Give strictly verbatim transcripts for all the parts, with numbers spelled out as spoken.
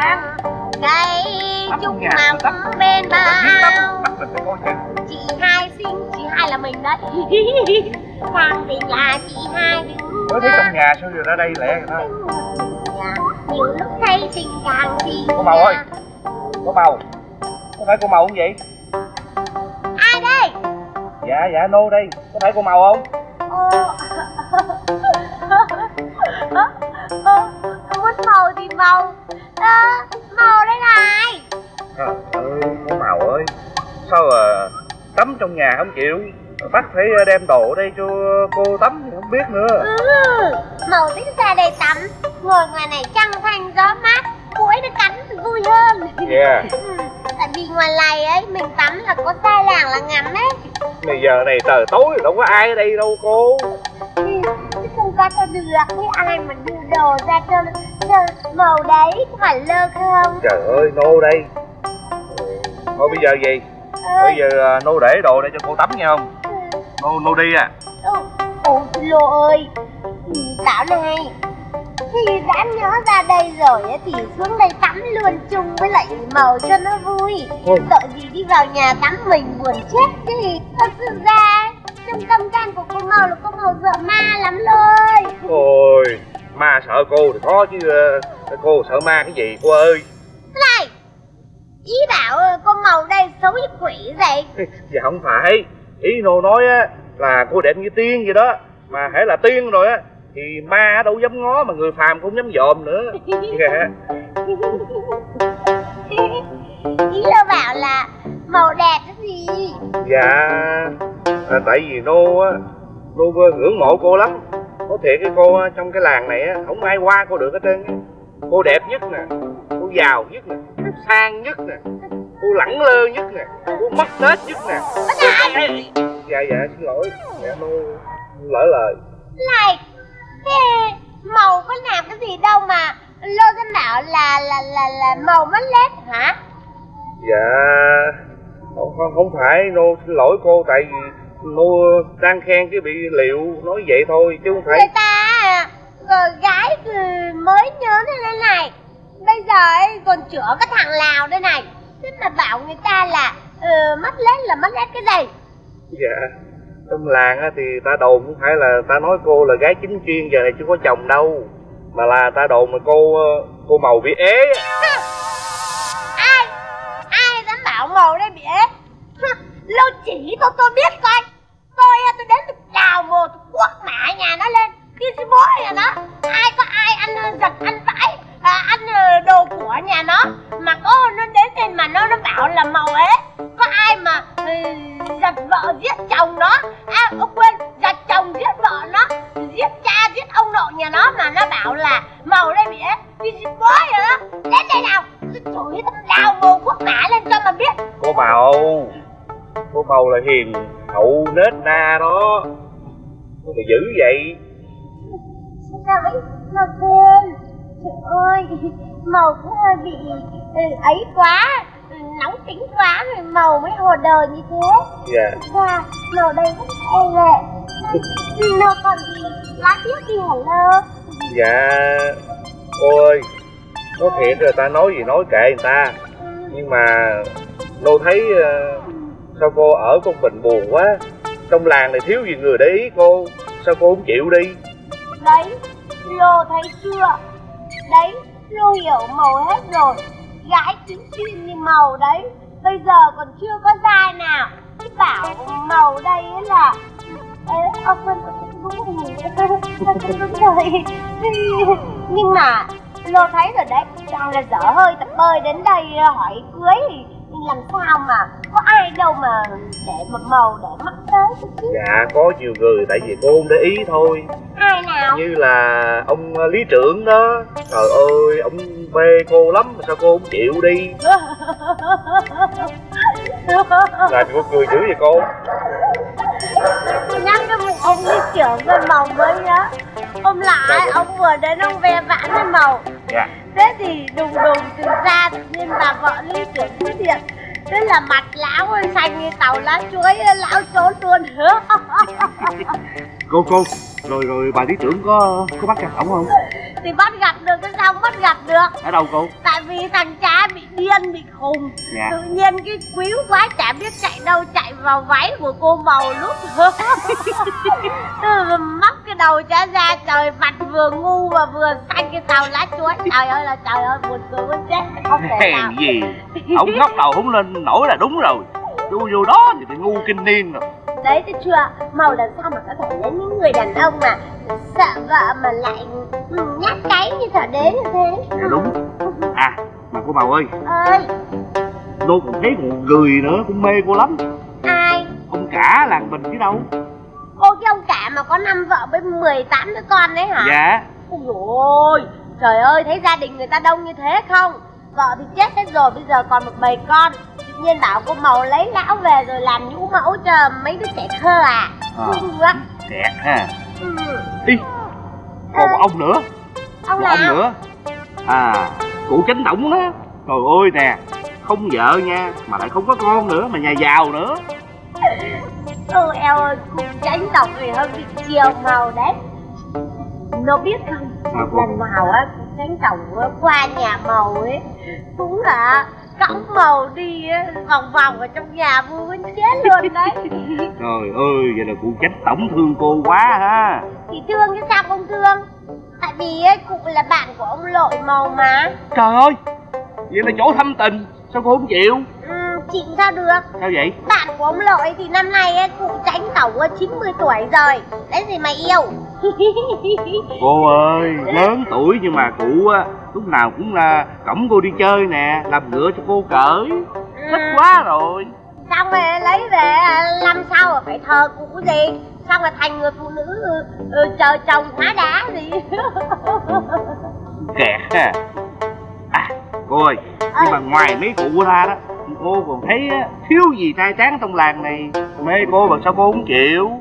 vàng. Cây trúc mọc bên bao. Bắt mình phải coi chừng. Chị hai xinh, chị hai là mình đấy. Khẳng định là chị hai đứng. Mới thấy trong nhà sao giờ ra đây lẹ thôi. Nhiều lúc thấy tình càng gì. Cô Màu ơi, cô Màu, có phải cô Màu không vậy? Ai đây? Dạ dạ Nô đây, có phải cô Màu không? Ồ, muốn màu thì màu. À, màu đây này. Trời ơi, cô Màu ơi, sao à, tắm trong nhà không chịu, bắt phải đem đồ ở đây cho cô tắm thì không biết nữa. Ừ, màu tính ra đây tắm, ngồi ngoài này trăng thanh gió mát, mũi nó cắn thì vui hơn. Yeah. Ừ, tại vì ngoài này ấy mình tắm là có sai làng là ngắm ấy. Bây giờ này trời tối rồi đâu có ai ở đây đâu cô. Ừ, chứ không có tôi được với ai mà đưa đồ ra cho, cho màu đấy, có phải lơ không? Trời ơi, Nô đây. Thôi bây giờ gì? Ơi. Bây giờ Nô để đồ đây cho cô tắm nghe không? Ừ. Nô, Nô đi à? Ừ. Ủa Lô ơi, Tảo này, thì đã nhớ ra đây rồi ấy, thì xuống đây tắm luôn chung với lại màu cho nó vui. Ôi. Sợ gì đi vào nhà tắm mình buồn chết chứ. Thật sự ra trong tâm can của cô Màu là cô Màu sợ ma lắm rồi. Ôi, ma sợ cô thì có chứ, uh, cô sợ ma cái gì cô ơi? Này, ý bảo cô Màu đây xấu như quỷ vậy. Dạ không phải, ý Nô nói á là cô đẹp như tiên vậy đó. Mà hễ là tiên rồi á thì ma đâu dám ngó, mà người phàm cũng dám dòm nữa. Dạ. Ý Lô bảo là Màu đẹp cái gì? Dạ à, tại vì Nô á, Nô ngưỡng mộ cô lắm. Có thiệt cái cô trong cái làng này á không ai qua cô được hết trơn á. Cô đẹp nhất nè, cô giàu nhất nè, cô sang nhất nè, cô lẳng lơ nhất nè, cô mất tết nhất nè. Dạ dạ xin lỗi, dạ Nô lỡ lời. Này, thế Màu có làm cái gì đâu mà Lô dân bảo là là là là Màu mất lết hả? Dạ không, không, không phải, Nô xin lỗi cô, tại vì Nô đang khen cái bị liệu nói vậy thôi chứ không phải. Người ta rồi gái mới nhớ thế này này, bây giờ ấy còn chữa cái thằng Lào đây này, thế mà bảo người ta là uh, mất lết là mất lết cái gì? Dạ trong làng á thì ta đồn cũng phải là ta nói cô là gái chính chuyên giờ này chưa có chồng đâu, mà là ta đồn mà cô cô Màu bị ế. Ai ai dám bảo Màu đây bị ế? Lô chỉ tôi tôi biết coi, tôi tôi đến tôi đào mồ tôi quất mẹ nhà nó lên, khi cái bố nhà nó, ai có ai ăn giật ăn vãi à, ăn đồ của nhà nó mà có nó đến đây mà nó nó bảo là Màu ế. Có ai mà uh, giật vợ giết chồng nó, à ông quên, giật chồng giết vợ nó, giết cha giết ông nội nhà nó mà nó bảo là Màu đây bị ế. Khi cái bố nhà nó đến đây nào tôi chửi tôi đào mồ quất mẹ lên cho mà biết. Cô Màu, cô Màu là hiền hậu nết na đó, cô mà dữ vậy. Sao ấy mà quên. Trời ơi, Màu cũng hơi bị ừ, ấy quá, ừ, nóng tính quá rồi Màu mới hồ đời như thế. Dạ. Thực ra Màu đây rất e lệ. Nó còn gì lá tiếc gì hả Lơ? Dạ cô ơi, nói thiệt rồi ta nói gì nói kệ người ta. Ừ. Nhưng mà Nô thấy uh, sao cô ở con Bình buồn quá. Trong làng này thiếu gì người để ý cô, sao cô không chịu đi? Đấy, Lô thấy chưa? Đấy, Lô hiểu Màu hết rồi. Gái chính chuyên như Màu đấy, bây giờ còn chưa có dai nào. Chứ bảo Màu đây ấy là ê, ông quên đúng rồi. Đúng rồi. Nhưng mà Lô thấy rồi đấy, đang là dở hơi tập bơi đến đây hỏi cưới thì làm sao mà có ai đâu mà để một Màu để mắt tới chứ. Dạ có nhiều người, tại vì cô không để ý thôi. Ai nào? Như là ông lý trưởng đó. Trời ơi, ông bê cô lắm mà sao cô không chịu đi? Làm cô cười dữ vậy cô? Nhắc cái vụ ông lý trưởng với Màu mới nhớ. Hôm lại ông vừa đến ông ve vãn với Màu. Dạ. Thế thì đùng đùng từ ra tự nhiên bà vợ lý trưởng xuất hiện. Thế là mặt lão ơi xanh như tàu lá chuối, lão trốn luôn. Cô cô, rồi rồi bà lý trưởng có có bắt cho ổng không? Thì bắt gặp được cái sao không bắt gặp được. Ở đâu cô? Tại vì thằng cha bị điên, bị khùng. Dạ. Tự nhiên cái quýu quá chả biết chạy đâu, chạy vào váy của cô Màu lúc từ móc cái đầu cha ra, trời mặt vừa ngu mà vừa xanh cái tàu lá chuối. Trời ơi là trời ơi, buồn cười muốn chết. Không thể nào gì ông ngóc đầu không lên nổi là đúng rồi. Vô vô đó thì phải ngu kinh niên rồi. Đấy thấy chưa, Màu làm sao mà có thể lấy những người đàn ông mà sợ vợ mà lại nhát cái như thở đế như thế. Dạ đúng. À mà cô Màu ơi. Ơi. Nô còn thấy một người nữa cũng mê cô lắm. Ai? Ông cả làng mình chứ đâu. Ô cái ông cả mà có năm vợ với mười tám đứa con đấy hả? Dạ. Ôi dồi ôi, trời ơi, thấy gia đình người ta đông như thế không? Vợ thì chết hết rồi, bây giờ còn một bầy con. Tự nhiên bảo cô Màu lấy lão về rồi làm nhũ mẫu cho mấy đứa trẻ thơ à? À, kẹt ha. Ừ. Ý, còn một ông nữa. Ông một nào? Ông nữa. À, cụ Chánh Tổng đó. Trời ơi nè, không vợ nha, mà lại không có con nữa, mà nhà giàu nữa. Ôi eo ơi, cụ Chánh Tổng thì hơi bị chiều Màu đấy. Nó biết không, à, lần nào á, cụ Chánh Tổng qua nhà Màu ấy cũng là cõng Màu đi vòng vòng ở trong nhà vui muốn chết luôn đấy. Trời ơi, vậy là cụ Chánh Tổng thương cô quá ha. Thì thương chứ sao không thương. Tại vì ấy, cụ là bạn của ông Lội Màu mà. Trời ơi, vậy là chỗ thâm tình, sao cô không chịu? Ừ, chịu sao được. Sao vậy? Bạn của ông Lội thì năm nay ấy, cụ Chánh Tổng chín mươi tuổi rồi. Đấy gì mà yêu. Cô ơi, lớn tuổi nhưng mà cụ á lúc nào cũng là cõng cô đi chơi nè, làm ngựa cho cô cởi. Thích ừ. quá rồi. Xong rồi lấy về năm sau rồi phải thờ cụ gì. Xong rồi thành người phụ nữ ừ, ừ, chờ chồng hóa đá gì. Kẹt ha. À cô ơi, nhưng mà ngoài mấy cụ ra đó, cô còn thấy thiếu gì trai tráng trong làng này mê cô mà sao cô không chịu?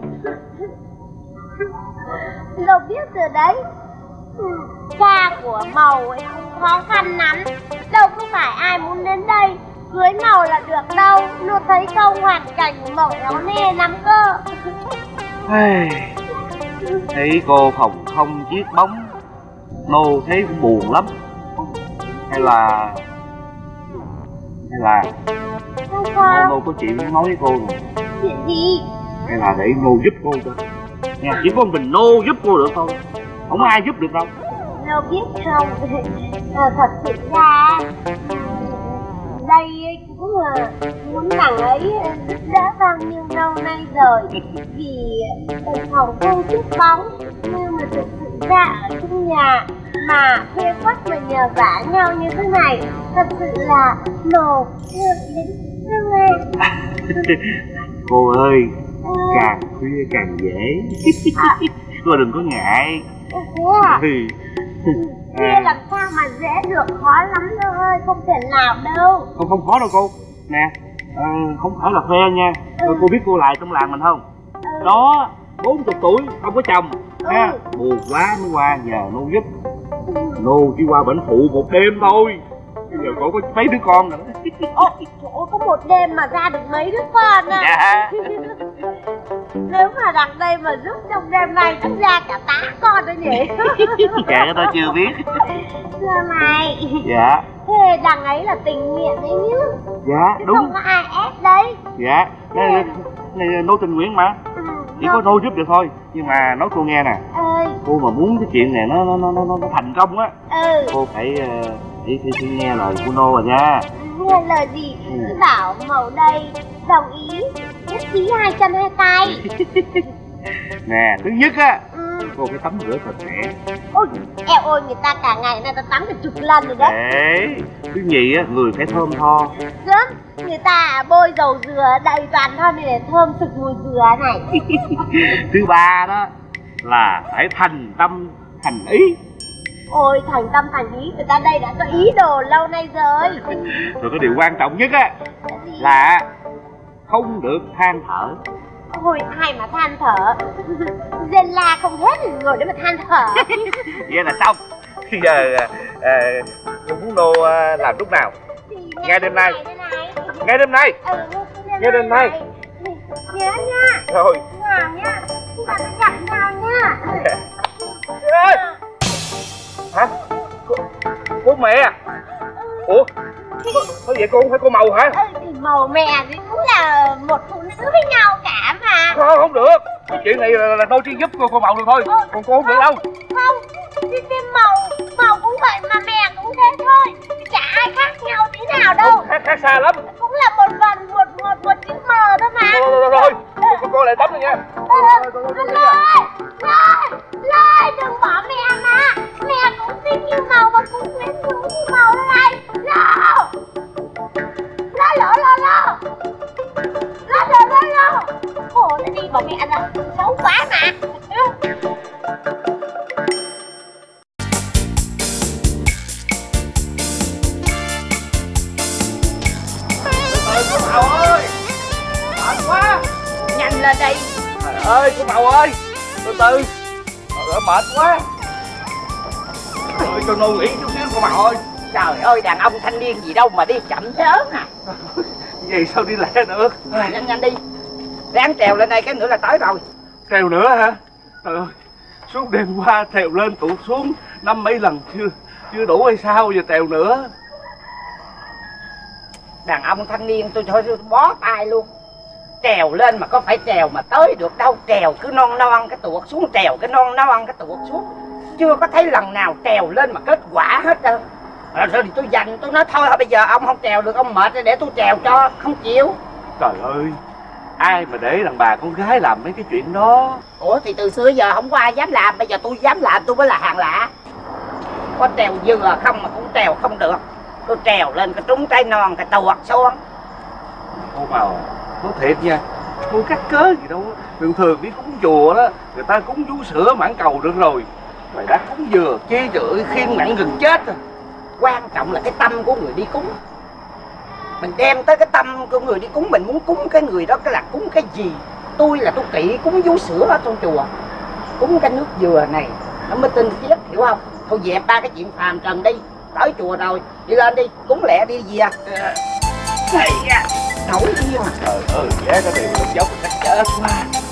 Đâu biết rồi đấy. Cha của Màu ấy cũng khó khăn lắm. Đâu có phải ai muốn đến đây cưới Màu là được đâu. Nó thấy không, hoàn cảnh của Màu éo nè lắm cơ. Thấy cô phòng không chiếc bóng, Nô thấy cũng buồn lắm. Hay là Hay là Nô, Nô có chuyện nói với cô rồi. Chuyện gì? Hay là để Nô giúp cô cho nha, chỉ có mình Nô giúp cô được thôi, không ai giúp được đâu. Nô biết không, à, thật sự ra đây cũng là muốn thằng ấy giúp đỡ bao nhiêu lâu nay rồi. Vì ở phòng không chiếc bóng, nhưng mà thực sự ra ở trong nhà mà thuê quất mà nhờ vả nhau như thế này, thật sự là nổ ngược đến thương em. Cô ơi, càng khuya càng dễ. À. Cô đừng có ngại. Thế à? Khuya à. Làm sao mà dễ được, khó lắm đâu ơi, không thể nào đâu. Không không khó đâu cô. Nè, à, không phải là khoe nha. Ừ. Cô biết cô lại trong làng mình không? Ừ. Đó, bốn mươi tuổi, không có chồng. Ừ. Ha, buồn quá mới qua nhờ Nô giúp. Ừ. Nô chỉ qua bệnh phụ một đêm thôi. Bây giờ cô có mấy đứa con nữa. Ồ, trời ơi, có một đêm mà ra được mấy đứa con à? Dạ. Nếu mà đặt đây mà giúp trong đêm nay chắc ra cả tá con đó nhỉ? Dạ, cái tôi chưa biết. Thưa mày. Dạ. Thế đằng ấy là tình nguyện đấy nhá. Dạ, chứ đúng. Không có ai ép đấy. Dạ, này, này Nô tình nguyện mà. Ừ, chỉ có Nô giúp được thôi. Nhưng mà nói cô nghe nè. Ơi. Cô mà muốn cái chuyện này nó nó nó nó, nó thành công á. Ừ. Cô phải uh, phải, phải, phải nghe lời của Nô rồi nha. Nghe lời gì? Ừ. Cứ bảo Màu đây đồng ý nhất trí hai chân hai tay. Nè, thứ nhất á, ừ. cô phải tắm rửa sạch sẽ. Ôi, eo ơi, người ta cả ngày người ta tắm cả chục lần rồi đấy. Đấy. Thứ nhì á, người phải thơm tho. Sớm, người ta bôi dầu dừa đầy toàn thân để thơm sực mùi dừa này. Thứ ba đó là phải thành tâm thành ý. Ôi, thành tâm thành ý, người ta đây đã có ý đồ lâu nay rồi. Rồi cái điều quan trọng nhất á là không được than thở. Ôi, ai mà than thở. Dân la không hết thì ngồi để mà than thở. Vậy là xong. Bây giờ à, cô muốn Nô à, làm lúc nào? Ngay đêm nay. Ngay đêm nay. Ừ, ngay đêm nay. Nhớ nha. Rồi. Nào nha. Chúng ta phải gặp nhau nha. mẹ. Ủa có vậy cô không phải cô Màu hả? Ừ, thì Màu mẹ thì cũng là một phụ nữ với nhau cả mà. Không, không được. Cái chuyện này là, là tôi chỉ giúp cô, cô Màu được thôi. Ừ, còn cô không được đâu. Không, thì, thì Màu Màu cũng vậy mà mẹ cũng thế thôi. Chả ai khác nhau tí nào đâu. Không, khác, khác xa lắm. Cũng là một phần một một một chữ M thôi mà. Rồi rồi, rồi, rồi. Cô, cô lại tắm rồi nha. Lôi, Lôi, Lôi, đừng bỏ mẹ mà. Mẹ cũng xinh như Màu và cũng quyến rũ như Màu đây này. Lô, Lô, lô, lô, lô, lô, lô, lô, lô. Ồ, nó đi bỏ mẹ ra, xấu quá mà. Cô Màu ơi, mệt quá. Nhanh lên đi. Trời ơi, cô Màu ơi, từ từ. Trời, mệt quá. Ơi, cho nô nghỉ chút xíu cô Màu ơi. Trời ơi, đàn ông thanh niên gì đâu mà đi chậm thế ớn à. Vậy sao đi lẹ được. Nhanh nhanh đi. Ráng trèo lên đây cái nữa là tới rồi. Trèo nữa hả? Trời ơi, suốt đêm qua trèo lên tụt xuống năm mấy lần chưa chưa đủ hay sao giờ trèo nữa. Đàn ông thanh niên tôi thôi bó tay luôn. Trèo lên mà có phải trèo mà tới được đâu. Trèo cứ non non cái tuột xuống, trèo cái non non cái tuột xuống. Chưa có thấy lần nào trèo lên mà kết quả hết trơn. Rồi, rồi thì tôi dành, tôi nói thôi bây giờ ông không trèo được, ông mệt để tôi trèo cho, không chịu. Trời ơi, ai mà để đàn bà con gái làm mấy cái chuyện đó. Ủa thì từ xưa giờ không có ai dám làm, bây giờ tôi dám làm, tôi mới là hàng lạ. Có trèo dừa không mà cũng trèo không được. Tôi trèo lên cái trúng trái non, cái tuột xuống. Cô Màu, nói thiệt nha, cô cắt cớ gì đâu. Thường thường đi cúng chùa đó, người ta cúng vú sữa mãn cầu được rồi. Mày đã cúng dừa, chi trời ơi, khiên nặng gần chết rồi. Quan trọng là cái tâm của người đi cúng. Mình đem tới cái tâm của người đi cúng, mình muốn cúng cái người đó cái là cúng cái gì. Tôi là tôi kỵ cúng vú sữa ở trong chùa. Cúng cái nước dừa này nó mới tinh khiết, hiểu không? Thôi dẹp ba cái chuyện phàm trần đi. Tới chùa rồi, đi lên đi, cúng lẹ đi gì à. Này à, nổi điên à. Trời ơi, vé cái điều nó dốc cách chết quá.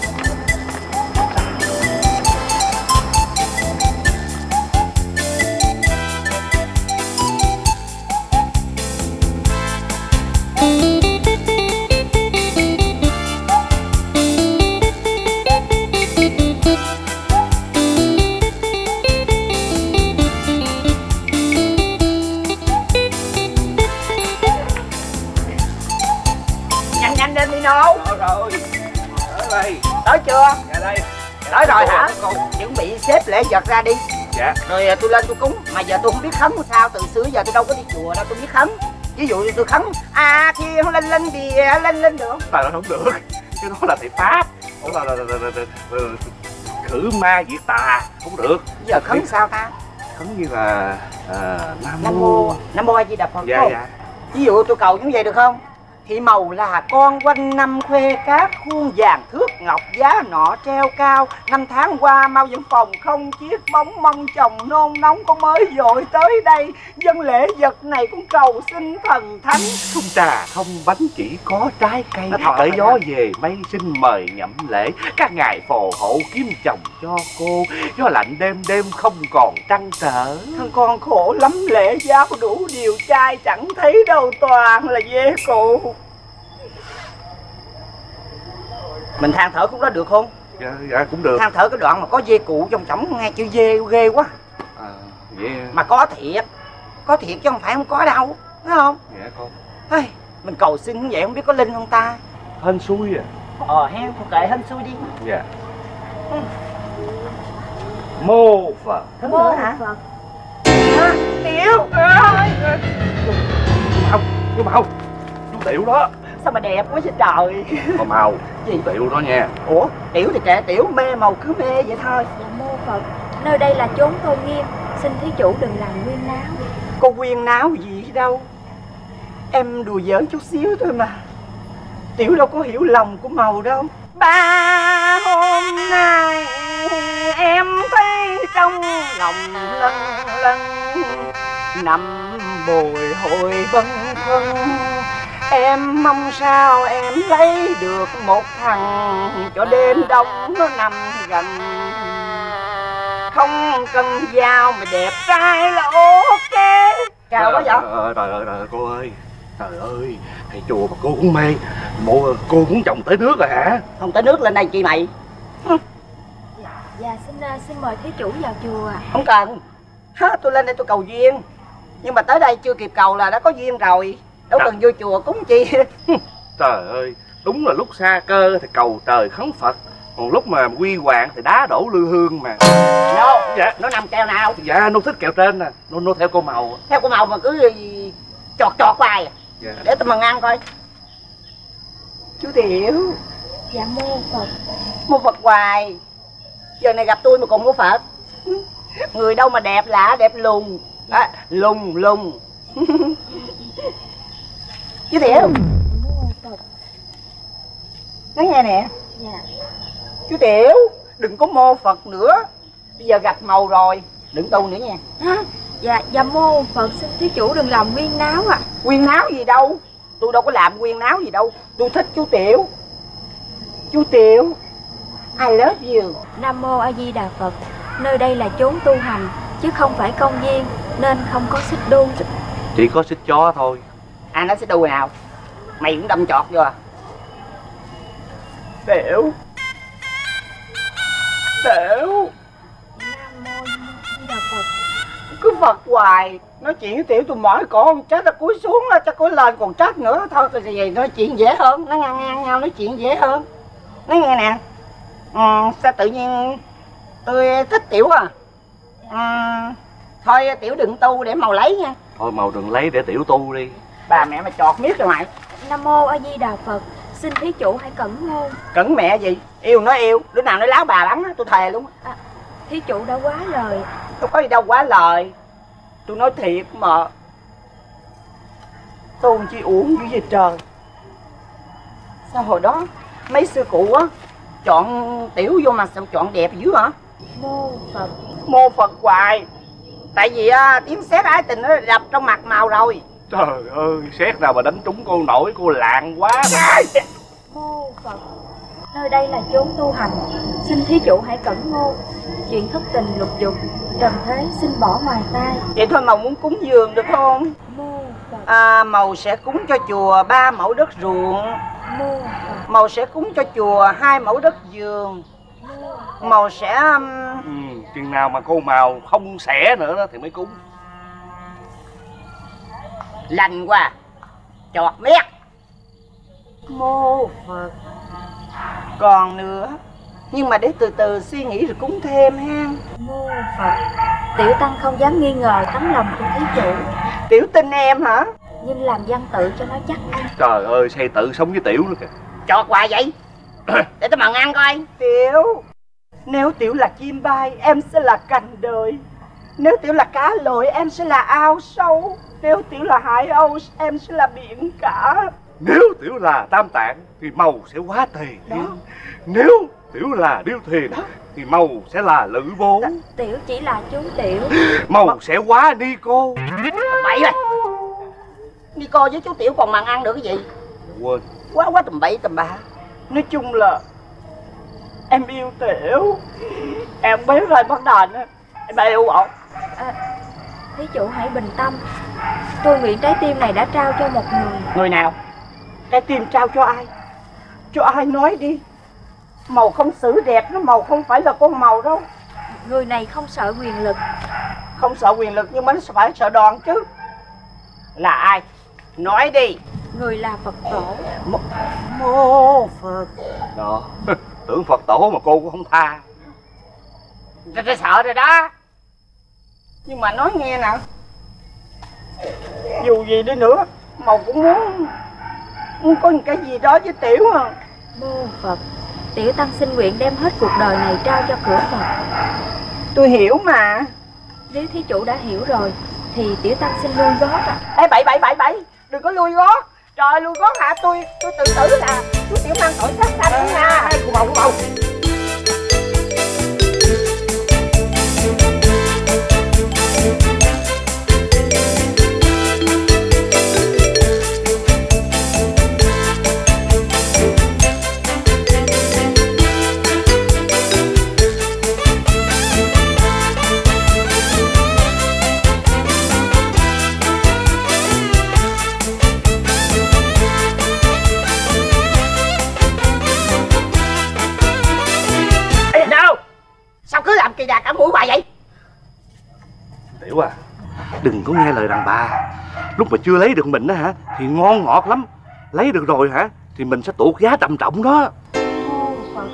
Lên đi nô. Rồi rồi. Tới đây. Tới chưa? Dạ đây. Tới rồi hả? Chuẩn bị xếp lễ vật ra đi. Dạ. Rồi tôi lên tôi cúng. Mà giờ tôi không biết khấn sao. Từ xưa giờ tôi đâu có đi chùa đâu tôi biết khấn. Ví dụ tôi khấn à thiên lên lên địa lên lên được. Tại là không được. Cái đó là thầy Pháp. Đó là, là, là, là, là, là khử ma diệt tà. Không được. Giờ khấn sao ta? Khấn như là à, Nam Nam Mô Mô Nam Mô A Di Đà Phật. Dạ dạ. Ví dụ tôi cầu như vậy được không? Thị Màu là con quanh năm khuê cát, khuôn vàng thước ngọc giá nọ treo cao. Năm tháng qua mau vẫn phòng không chiếc bóng, mong chồng nôn nóng con mới dội tới đây. Dân lễ vật này cũng cầu xin thần thánh. Không trà không bánh chỉ có trái cây. Nó thật Hỡi là gió thật. về mây xin mời nhậm lễ. Các ngài phò hộ kiếm chồng cho cô. Gió lạnh đêm đêm không còn trăn trở. Thằng con khổ lắm, lễ giáo đủ điều trai chẳng thấy đâu, toàn là dê cụ. Mình than thở cũng đó được không? Dạ, dạ cũng được. Than thở cái đoạn mà có dê cụ trong trỏng nghe chữ dê ghê quá. À, vậy... Mà có thiệt. Có thiệt chứ không phải không có đâu. Thấy không? Dạ con. Hey, mình cầu xin như vậy không biết có linh không ta? Hên xui à. Ờ hen, thôi kệ hên xui đi. Dạ. Ừ. Mô Phật. Mô hả? Phật. À, Tiểu ơi. Không, chú Màu. Chú Tiểu đó. Sao mà đẹp quá vậy trời. Cô Màu. Gì? Chú Tiểu đó nha. Ủa, Tiểu thì kệ Tiểu, mê màu cứ mê vậy thôi. Dạ mô Phật, nơi đây là chốn tôn nghiêm, xin thí chủ đừng làm nguyên náo. Cô quyên náo gì đâu. Em đùa giỡn chút xíu thôi mà. Tiểu đâu có hiểu lòng của Màu đâu. Ba hôm nay em thấy trong lòng lân lân nằm bồi hồi vân vân. Em mong sao em lấy được một thằng cho đêm đông nó nằm gần. Không cần giàu mà đẹp trai là ok. Cao quá vậy? Trời ơi, trời ơi, trời ơi cô ơi. Trời ơi, thầy chùa mà cô cũng mê. Bộ cô cũng trồng tới nước rồi hả? Không tới nước lên đây chị mày. Dạ, dạ xin xin mời thí chủ vào chùa. Không cần. Ha, tôi lên đây tôi cầu duyên. Nhưng mà tới đây chưa kịp cầu là đã có duyên rồi. Đâu cần vô chùa cúng chi. Trời ơi, đúng là lúc xa cơ thì cầu trời khấn Phật, còn lúc mà quy hoàng thì đá đổ lư hương mà. Nó, dạ. nó nằm keo nào? Dạ, nó thích kẹo trên nè, nó, nó theo cô màu. Theo cô màu mà cứ chọt chọt hoài à? Dạ. Để tôi mà ăn coi. Chú Tiểu. Dạ mô Phật. Mô Phật hoài. Giờ này gặp tôi mà còn mô Phật. Người đâu mà đẹp lạ, đẹp lùng à, lùng lùng. Chú Tiểu. Mô Phật. Nói nghe nè. Dạ. Chú Tiểu, đừng có mô Phật nữa. Bây giờ gặp màu rồi, đừng tu nữa nha. À, dạ, dạ mô Phật, xin thí chủ đừng làm nguyên náo ạ. À. Nguyên náo gì đâu, tôi đâu có làm nguyên náo gì đâu. Tôi thích chú Tiểu. Chú Tiểu, I love you. Nam mô A Di Đà Phật. Nơi đây là chốn tu hành chứ không phải công viên, nên không có xích đu. Chỉ có xích chó thôi. À, nó xích đu nào? Mày cũng đâm chọt vô à? Tiểu. Tiểu. Nam mô A Di Đà Phật. Cứ Phật hoài. Nói chuyện với Tiểu tôi mỏi cổ không chết, nó cúi xuống chắc cúi lên còn chết nữa. Thôi cái gì nói chuyện dễ hơn. Nó ngang ngang nhau nói chuyện dễ hơn. Nói nghe nè. Ừ, sao tự nhiên tôi thích Tiểu à? Ừ, thôi Tiểu đừng tu để màu lấy nha. Thôi màu đừng lấy để Tiểu tu đi. Bà mẹ mà chọt miết rồi mày. Nam mô A Di Đà Phật. Xin thí chủ hãy cẩn ngôn. Cẩn mẹ gì? Yêu nói yêu, đứa nào nói láo bà lắm á, tôi thề luôn. À, thí chủ đã quá lời. Tôi có gì đâu quá lời. Tôi nói thiệt mà. Tôi chi uổng dữ vậy trời. Sao hồi đó mấy sư cụ á chọn Tiểu vô mà sao chọn đẹp dữ hả? Mô Phật. Mô Phật hoài. Tại vì á, tiếng sét ái tình nó đập trong mặt màu rồi. Trời ơi, sét nào mà đánh trúng cô nổi, cô lạng quá. Mô Phật. Nơi đây là chốn tu hành, xin thí chủ hãy cẩn ngôn. Chuyện thất tình lục dục, trần thế xin bỏ ngoài tai. Vậy thôi màu muốn cúng dường được không? Mô Phật. À, màu sẽ cúng cho chùa ba mẫu đất ruộng. Mô Phật. Màu sẽ cúng cho chùa hai mẫu đất vườn. Màu sẽ um... Ừ, chừng nào mà cô màu không xẻ nữa đó thì mới cúng. lành quá. Chọt miết. Mô Phật. Còn nữa, nhưng mà để từ từ suy nghĩ rồi cúng thêm ha. Mô Phật. Tiểu tăng không dám nghi ngờ tấm lòng của thí chủ. Tiểu tin em hả? Nhưng làm văn tự cho nó chắc ăn. Trời ơi, xây tự sống với Tiểu nữa kìa. Chọt hoài vậy. Để tôi mần ăn coi. Tiểu, nếu Tiểu là chim bay, em sẽ là cành đời. Nếu Tiểu là cá lội, em sẽ là ao sâu. Nếu Tiểu là hải âu, em sẽ là biển cả. Nếu Tiểu là Tam Tạng thì màu sẽ hóa Tề Thiên. Nếu Tiểu là Điêu Thuyền đó, thì màu sẽ là Lữ Bố. Tiểu chỉ là chú Tiểu. Màu Mà... sẽ hóa Ni Cô. Bậy rồi. Ni Cô với chú Tiểu còn mần ăn được cái gì? Quên. Quá quá tầm bậy tầm bạ. Nói chung là em yêu Tiểu. Em biết rồi bắt đền á. Em yêu ổn. À, thí chủ hãy bình tâm. Tôi nguyện trái tim này đã trao cho một người. Người nào? Trái tim trao cho ai? Cho ai nói đi. Màu không xử đẹp nó, màu không phải là con màu đâu. Người này không sợ quyền lực. Không sợ quyền lực nhưng mà nó phải sợ đòn chứ. Là ai? Nói đi. Người là Phật tổ. Mô, Mô Phật. Đó, tưởng Phật tổ mà cô cũng không tha. Tôi, tôi sợ rồi đó. Nhưng mà nói nghe nè, dù gì đi nữa màu cũng muốn muốn có một cái gì đó với Tiểu à. Mô Phật. Tiểu tăng xin nguyện đem hết cuộc đời này trao cho cửa Phật. Tôi hiểu mà. Nếu thí chủ đã hiểu rồi thì tiểu tăng xin lui gót ạ. À. Ê bậy bậy bậy bậy, đừng có lui gót. Trời, lui gót hả? Tôi tôi tự tử là chú Tiểu mang tội sát sanh nha. Cô bầu cô bầu. Sao cứ làm kỳ đà cả mũi hoài vậy? Tiểu à, đừng có nghe lời đàn bà. Lúc mà chưa lấy được mình á hả thì ngon ngọt lắm. Lấy được rồi hả thì mình sẽ tuột giá trầm trọng đó. Mô Phật.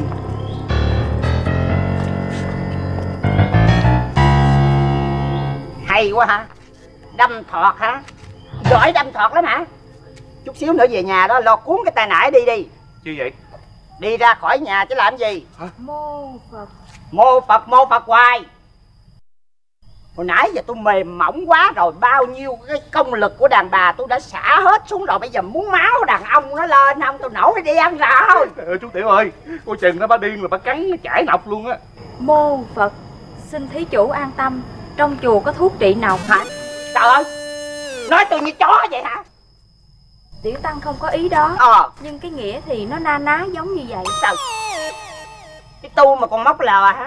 Hay quá hả? Đâm thọt hả? Giỏi đâm thọt lắm hả? Chút xíu nữa về nhà đó lo cuốn cái tay nải đi đi. Chứ vậy? Đi ra khỏi nhà chứ làm gì? Hả? Mô Phật. Mô Phật mô Phật hoài. Hồi nãy giờ tôi mềm mỏng quá rồi. Bao nhiêu cái công lực của đàn bà tôi đã xả hết xuống rồi. Bây giờ muốn máu đàn ông nó lên không tôi nổi điên rồi. Trời ơi chú Tiểu ơi, cô chừng nó bà điên là bà cắn nó chảy nọc luôn á. Mô Phật. Xin thí chủ an tâm, trong chùa có thuốc trị nọc. Hả? Trời ơi, nói tôi như chó vậy hả? Tiểu tăng không có ý đó. Ờ. Nhưng cái nghĩa thì nó na ná giống như vậy. Sao? Cái tu mà còn móc lờ hả?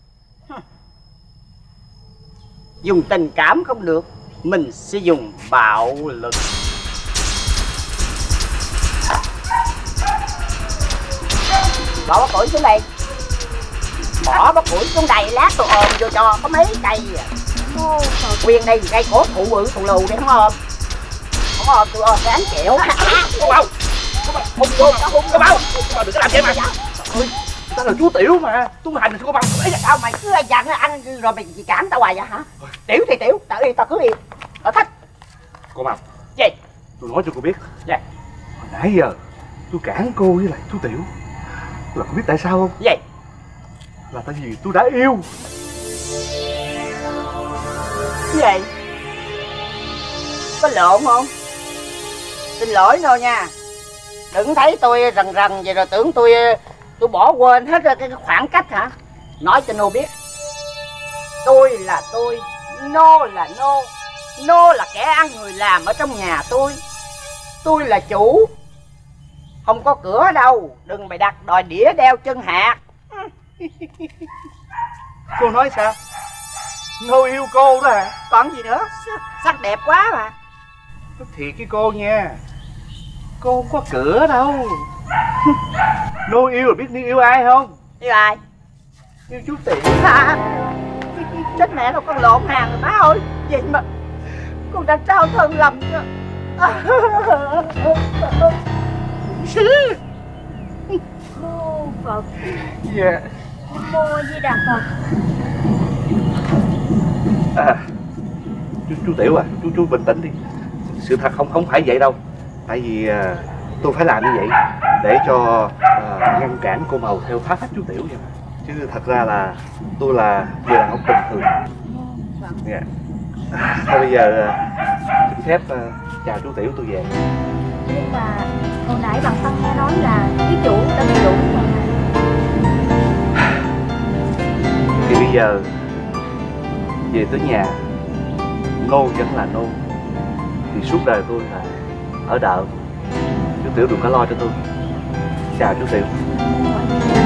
Dùng tình cảm không được, mình sẽ dùng bạo lực. Bỏ bắp củi xuống đây. Bỏ bắp củi xuống đây, lát tôi ôm vô cho có mấy cây à. Mô Phật. Quyền đây cây cổ thụ bự thụ lù đi không ôm. Không ôm tôi ôm ráng chịu. Cô Bầu, hùng vô, hùng cô Bầu. Cô Bầu đừng có làm vậy mà. Ôi, tao là chú Tiểu mà, tu hành thì cô Bầu. Sao mày cứ dặn anh rồi mày gì cản tao hoài vậy hả? Tiểu thì tiểu, tao đi tao cứ đi. Ở thích. Cô Bầu. Gì? Tôi nói cho cô biết. Gì? Hồi nãy giờ tôi cản cô với lại chú Tiểu là cô biết tại sao không? Gì? Là tại vì tôi đã yêu. Gì? Có lộn không? Xin lỗi nô nha. Đừng thấy tôi rần rần vậy rồi tưởng tôi tôi bỏ quên hết rồi cái khoảng cách hả? Nói cho nô biết. Tôi là tôi, nô là nô. Nô là kẻ ăn người làm ở trong nhà tôi. Tôi là chủ. Không có cửa đâu. Đừng bày đặt đòi đĩa đeo chân hạt. Cô nói sao? Nô yêu cô đó hả? Còn gì nữa? Sắc đẹp quá mà. Thiệt cái cô nha, cô không có cửa đâu. Nô yêu là biết Nô yêu ai không? Yêu ai? Yêu chú Tiểu. À, chết mẹ đâu con lộn hàng rồi má ơi. Vậy mà con đã trao thân lầm cho. Mô Phật. Dạ. Mô Di Đà Phật. À, chú, chú Tiểu à, chú chú bình tĩnh đi. Sự thật không không phải vậy đâu. Tại vì à, tôi phải làm như vậy để cho à, ngăn cản cô Màu theo phá phách chú Tiểu vậy mà. Chứ thật ra là tôi là người đàn ông bình thường. Dạ. À, thôi bây giờ à, xin phép à, chào chú Tiểu tôi về. Nhưng mà hồi nãy bạn Tăng nghe nói là thí chủ đã bị đụng rồi. Thì bây giờ về tới nhà, nô vẫn là nô. Thì suốt đời tôi là ở đợ. Chú Tiểu đừng có lo cho tôi. Chào chú Tiểu.